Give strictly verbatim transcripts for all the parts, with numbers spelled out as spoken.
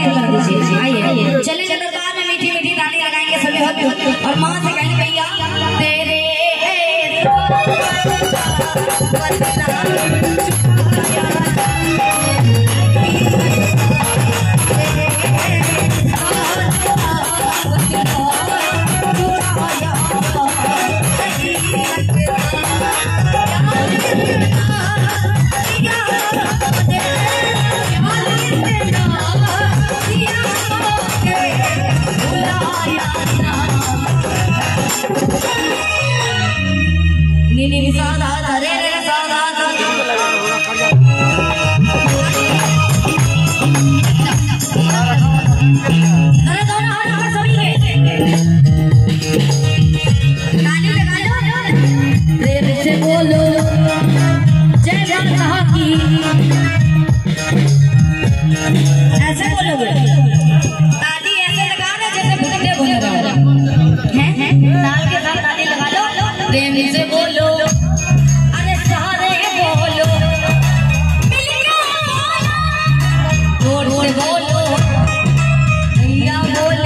तालियां कर दीजिए। आइए चले चले दरबार में मीठी मीठी तालियां लगाएंगे सभी भक्त और मां से कहेंगे भैया तेरे नीनी सादा रे रे सादा अरे दोनों हाथ ऊपर सभी ताली लगा लो रे रे से बोलो जय जय कहा की ऐसे बोलोगे ताली ऐसे लगाना जैसे भुट्टे भुन रहा है हैं ताल के साथ ताली लगा लो प्रेम से बोलो अरे सारे बोलो जोर से बोलो भैया बोले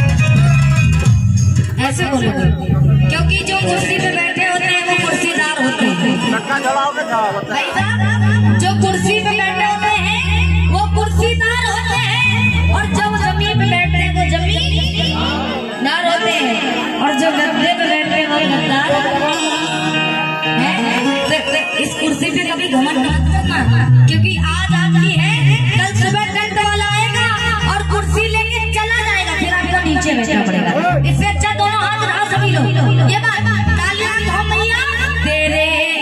ऐसे बोलो क्योंकि जो कुर्सी पे बैठे होते हैं वो कुर्सीदार होते हैं। भाई साहब जो कुर्सी पे बैठे होते हैं वो कुर्सीदार होते हैं और जो जमीन पे बैठते हैं वो जमीनदार होते हैं और जो गद्दे पे बैठते हैं वो गद्दार है। इस कुर्सी पे कभी घमंड मत करना क्योंकि आज आपकी है कल सुबह टेंट वाला आएगा और कुर्सी लेके चला जाएगा फिर आपका नीचे बैठना पड़ेगा। इससे अच्छा दोनों हाथ रहा सभी लोग ये बात तालियां हो मैया तेरे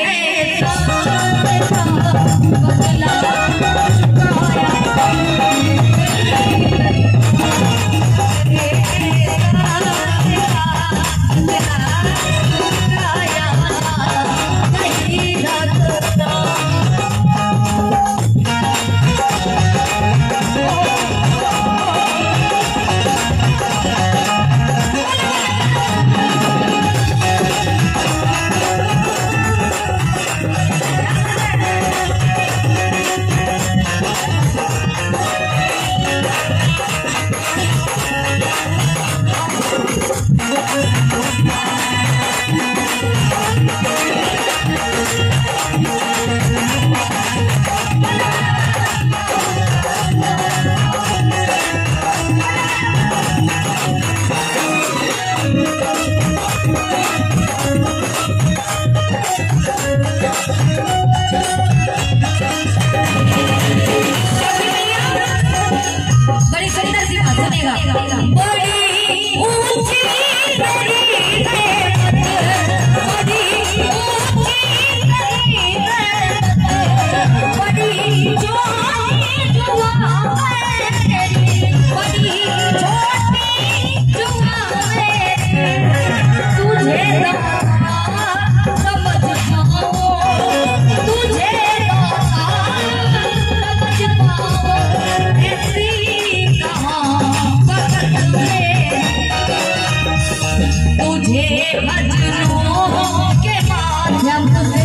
बड़ी सुंदर सी बात सुनेगा बड़ी ऊंची तुझे भजनों के माध्यम से